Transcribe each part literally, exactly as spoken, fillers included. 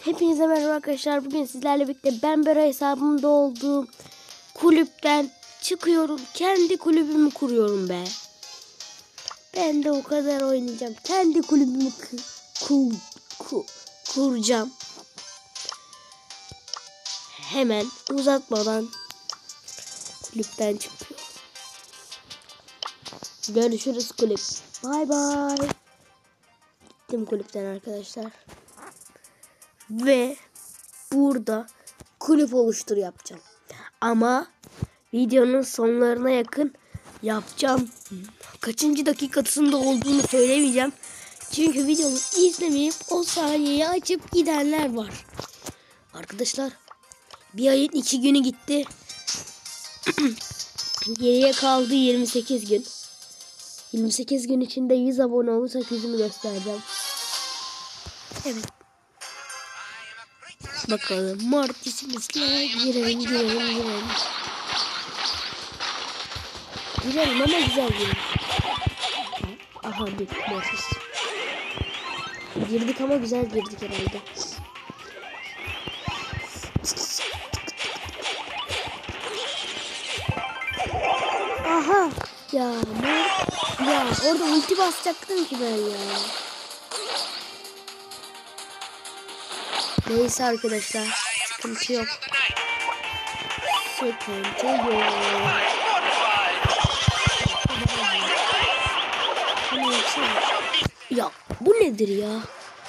Hepinize merhaba arkadaşlar. Bugün sizlerle birlikte ben Bera hesabımda olduğum kulüpten çıkıyorum. Kendi kulübümü kuruyorum be. Ben de o kadar oynayacağım. Kendi kulübümü ku ku kuracağım. Hemen uzatmadan kulüpten çıkıyorum. Görüşürüz kulüp. Bay bay. Gittim kulüpten arkadaşlar. Ve burada kulüp oluştur yapacağım. Ama videonun sonlarına yakın yapacağım. Kaçıncı dakikasında olduğunu söylemeyeceğim. Çünkü videomu izlemeyip o saniyeyi açıp gidenler var. Arkadaşlar bir ayın iki günü gitti. Geriye kaldı yirmi sekiz gün. yirmi sekiz gün içinde yüz abone olursak yüzümü göstereceğim. Evet. Bakalım mortisimizle girelim girelim girelim. Girelim ama güzel girelim. Aha bir mortis. Girdik ama güzel girdik herhalde. Aha ya ne? Ya orada ulti basacaktım ki ben ya. Neyse arkadaşlar, sıkıntı yok. Sıkıntı yok. Ya bu nedir ya?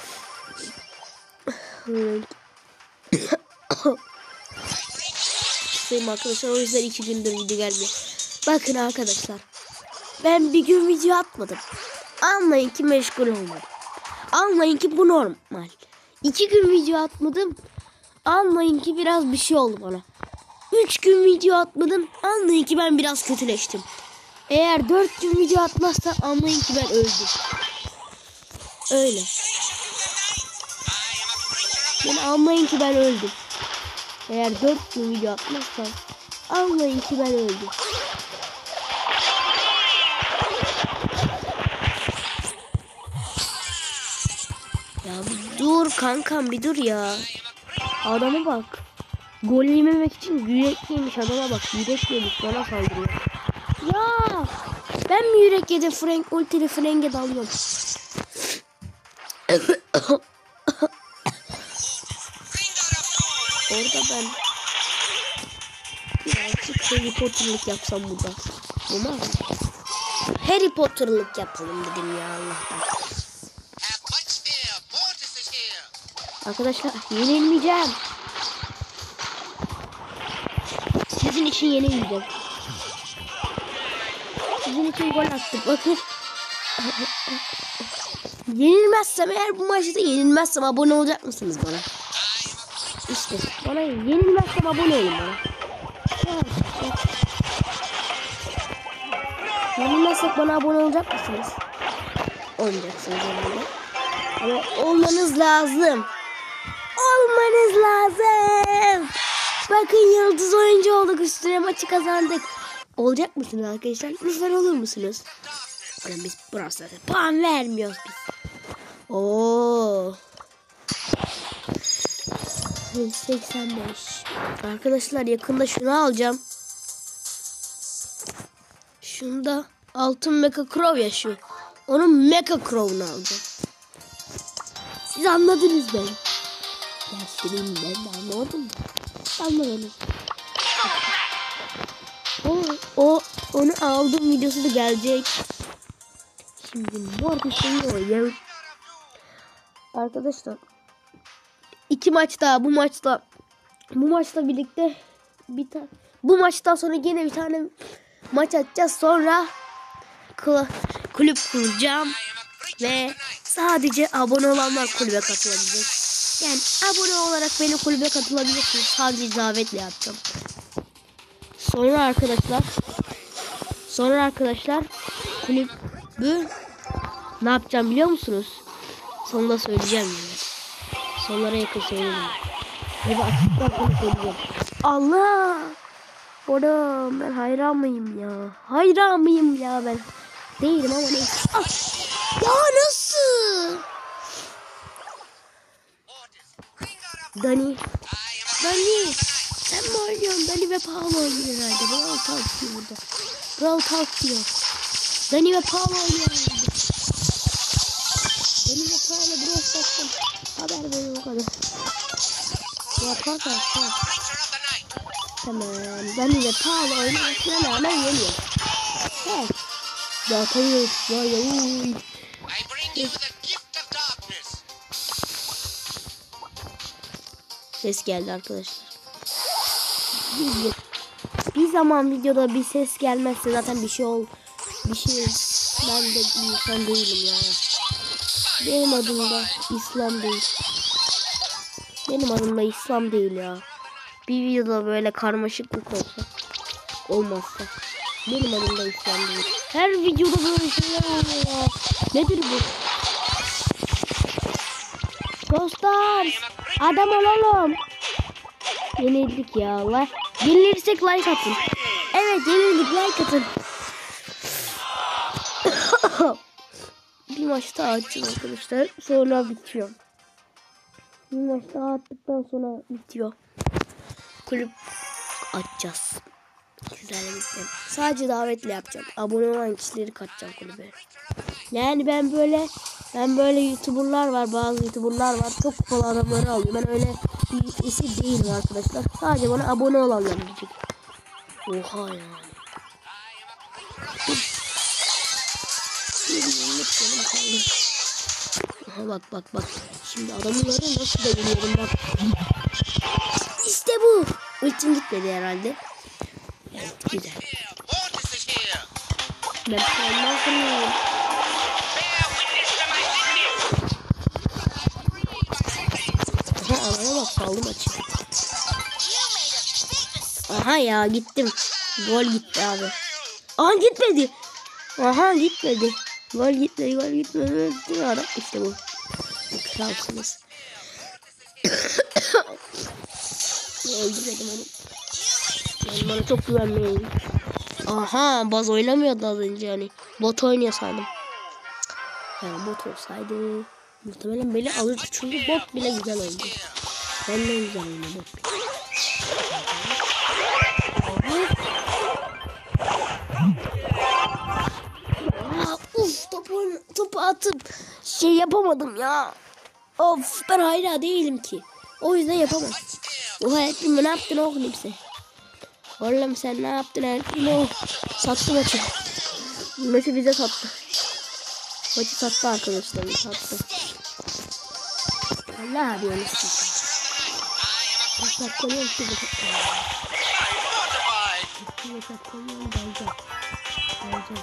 Sayın arkadaşlar, o yüzden iki gündür video gelmiyor. Bakın arkadaşlar, ben bir gün video atmadım. Anlayın ki meşgul olmadım. Anlayın ki bu normal. İki gün video atmadım. Anlayın ki biraz bir şey oldu bana. Üç gün video atmadım. Anlayın ki ben biraz kötüleştim. Eğer dört gün video atmazsa anlayın ki ben öldüm. Öyle. Yani anlayın ki ben öldüm. Eğer dört gün video atmazsam anlayın ki ben öldüm. Ya bir dur kankam, bir dur ya. Adama bak. Gol yememek için yürek yemiş adama bak. Yürek yemiş, bana saldırıyor. Ya ben mi yürek yedim? Frank ultili Frank'e dalıyorum. Orada ben birazcık Harry Potter'lık yapsam burada. Olmaz mı? Harry Potter'lık yapalım dedim ya Allah'tan. Arkadaşlar yenilmeyeceğim. Sizin için yenilmeyeceğim. Sizin için gol attım. Bakın. Yenilmezsem eğer, bu maçta yenilmezsem abone olacak mısınız bana? İşte bana yenilmezsem abone olun bana. Yenilmezsek bana abone olacak mısınız? Olacaksınız herhalde. Ama olmanız lazım. Olmanız lazım. Bakın yıldız oyuncu olduk, üstüne maçı kazandık. Olacak mısınız arkadaşlar? Lütfen olur musunuz? Oğlum biz burası puan vermiyoruz biz. Oo. seksen beş. Arkadaşlar yakında şunu alacağım. Şunda altın Mecha Crow ya şu. Onun Mecha Crow'unu alacağım. Siz anladınız beni. Ya senin ben de anlamadım mı? Anlamadım. O, o onu aldım videosu da gelecek. Şimdi mortisini oynayalım. Arkadaşlar iki maç daha, bu maçta bu maçla birlikte bir tane, bu maçtan sonra yine bir tane maç atacağız. Sonra kulüp kuracağım ve sadece abone olanlar kulübe katılabilecek. Yani abone olarak benim kulübe katılabilirsiniz. Sadece davetle yapacağım. Sonra arkadaşlar Sonra arkadaşlar kulübü ne yapacağım biliyor musunuz? Sonunda söyleyeceğim yani. Sonlara yakın söyleyeceğim. Bir açıklar bunu söyleyeceğim. Allah! Oğlum ben hayran mıyım ya? Hayran mıyım ya ben? Değilim ama neyse. Ah! Ya nasıl? Dani. Dani. Sen mi oynuyorsun? Dani ve Paolo oynuyor herhalde. Brawl Talk diyor burada. Brawl Talk diyor. Dani ve Paolo oynuyor herhalde. Dani ve Paolo Brawl Talk'tan haber veriyor o kadar. Yaparsan tamam. Tamam. Dani ve Paolo oynamasına rağmen yeniyor. Evet. Ya tanıyoruz. Ya ya uy. Ses geldi arkadaşlar. Bir, bir zaman videoda bir ses gelmezse zaten bir şey ol, bir şey ben de insan değilim ya. Benim adım da İslam değil. Benim adım da İslam değil ya. Bir videoda böyle karmaşıklık olsa, olmazsa. Benim adım da İslam değil. Her videoda böyle şeyler oluyor ya. Nedir bu? Dostlar, adam olalım. Yenildik ya Allah. Yenilirsek like atın. Evet yenildik, like atın. Bir maç daha atacağım arkadaşlar. Sonra bitiyor. Bir maç daha attıktan sonra bitiyor. Kulüp açacağız. Sizlerle birlikte. Sadece davetle yapacağım. Abone olan kişileri katacağım kulübe. Yani ben böyle ben böyle YouTuber'lar var, bazı YouTuber'lar var. Çok kupalı adamları alıyor. Ben öyle bir esir değilim arkadaşlar. Sadece bana abone olanlar diyecek. Oha yani. Aha bak bak bak. Şimdi adamları nasıl da biliyorum bak. İşte bu. Ultim gitmedi herhalde. Evet güzel. Ben ondan sonra aha araya bak saldım açık. Aha ya gittim. Gol gitti abi. Aha gitmedi. Aha gitmedi. Gol gitmedi, gol gitmedi. İşte bu. Kralsınız. Öldürmedim onu. Yani bana çok güvenmeyin. Aha baz oynamıyordu az önce yani. Bot oynuyor sandım. Yani bot olsaydı muhtemelen beni alırdı çünkü bot bile güzel oynadı. Ben de güzel oynadım. Aa, uf topu, topu atıp şey yapamadım ya. Of ben hala değilim ki. O yüzden yapamam. Oha ettim ne yaptın oğlum sen? Oğlum sen ne yaptın ettim o? Sattı maçı. Maçı bize sattı. Maçı sattı arkadaşlar. Sattı. Ne yapıyorsunuz? Bak bak konuyorum sizi. Bak konuyorum dalacağım. Dalacağım.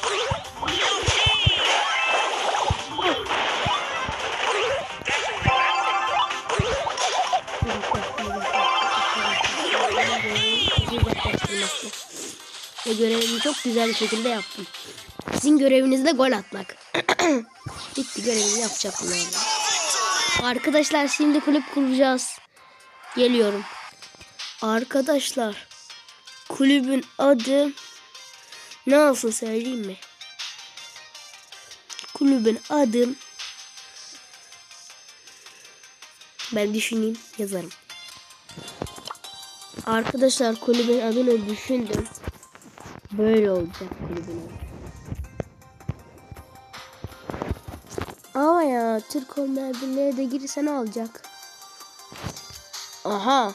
Ve görevimi çok güzel bir şekilde yaptım. Sizin göreviniz de gol atmak. Bitti, görevimi yapacaktım yani. Arkadaşlar şimdi kulüp kuracağız. Geliyorum. Arkadaşlar kulübün adı ne olsun söyleyeyim mi? Kulübün adı ben düşüneyim yazarım. Arkadaşlar kulübün adını düşündüm. Böyle olacak kulübün adı. Ama ya Türk olmayan birileri de girirse ne olacak? Aha.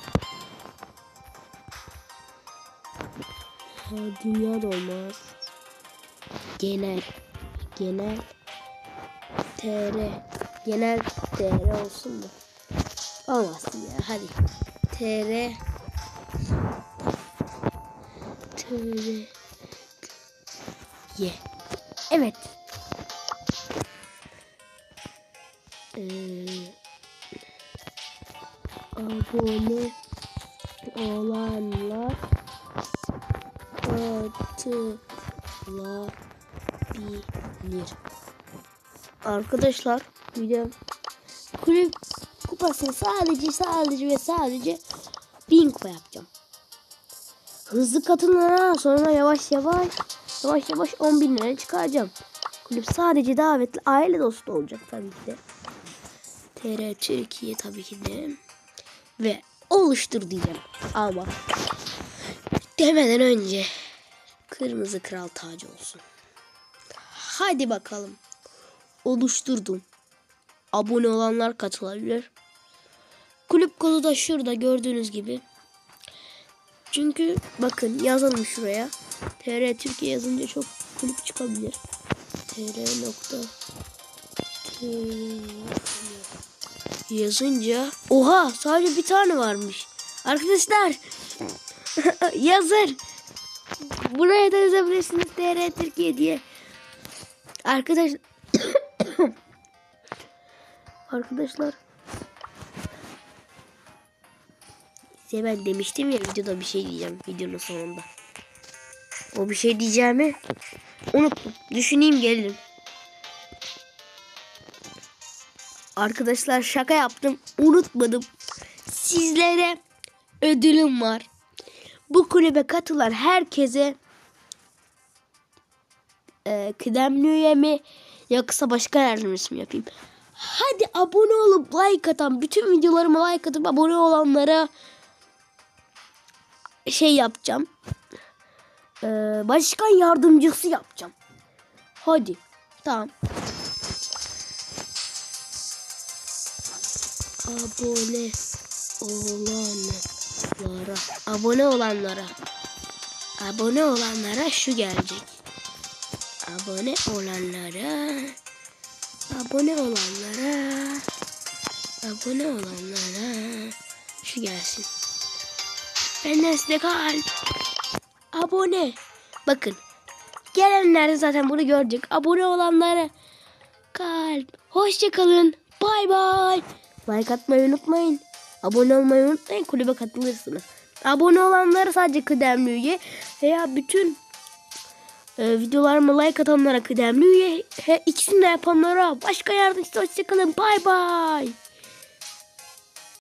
Ha, dünya da olmaz. Genel. Genel. T R. Genel T R olsun mu? Olmasın ya hadi. T R. T R. Ye. Evet. Ee, abone olanlar katılabilir. Arkadaşlar video kulüp kupasını sadece sadece ve sadece bin kupa yapacağım. Hızlı katılana sonra yavaş yavaş yavaş yavaş on bin liraya çıkaracağım. Kulüp sadece davetli aile dostu olacak tabii ki de. T R Türkiye tabii ki de. Ve oluştur diyeceğim. Ama demeden önce kırmızı kral tacı olsun. Hadi bakalım. Oluşturdum. Abone olanlar katılabilir. Kulüp kodu da şurada gördüğünüz gibi. Çünkü bakın yazalım şuraya. T R Türkiye yazınca çok kulüp çıkabilir. T R nokta yazınca oha sadece bir tane varmış. Arkadaşlar yazın. Buraya da yazabilirsiniz T R Türkiye diye. Arkadaş Arkadaşlar size ben demiştim ya videoda bir şey diyeceğim videonun sonunda. O bir şey diyeceğimi unuttum. Düşüneyim gelirim. Arkadaşlar şaka yaptım. Unutmadım. Sizlere ödülüm var. Bu kulübe katılan herkese e, kıdemli üye mi yoksa başka yardımcısı mı yapayım? Hadi abone olup like atan, bütün videolarıma like atıp abone olanlara şey yapacağım. Ee, başkan yardımcısı yapacağım. Hadi. Tamam. Abone olanlara. Abone olanlara. Abone olanlara şu gelecek. Abone olanlara. Abone olanlara. Abone olanlara. Şu gelsin. Benden size kalp. Abone. Bakın. Gelenler de zaten bunu görecek. Abone olanlara kalp. Hoşça kalın. Bay bay. Like atmayı unutmayın. Abone olmayı unutmayın. Kulübe katılırsınız. Abone olanlara sadece kıdemli üye veya bütün e, videolarıma like atanlara kıdemli üye. He, ikisini de yapanlara başka yardımcısı. Hoşça kalın. Bay bay.